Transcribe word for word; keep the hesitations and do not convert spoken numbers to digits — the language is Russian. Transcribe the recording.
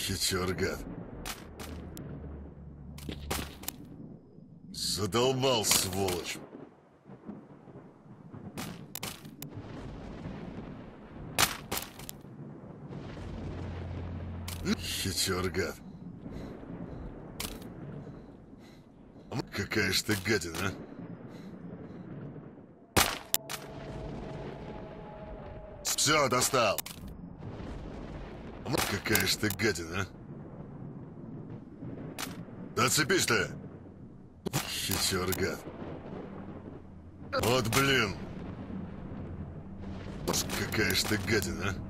Хитер, гад. Задолбал, сволочь. Хитер, гад. Какая ж ты гадина, а? Все, достал. Какая ж ты гадина, а? Да отцепись ты. Хитер, гад. Вот блин. Какая ж ты гадина, а?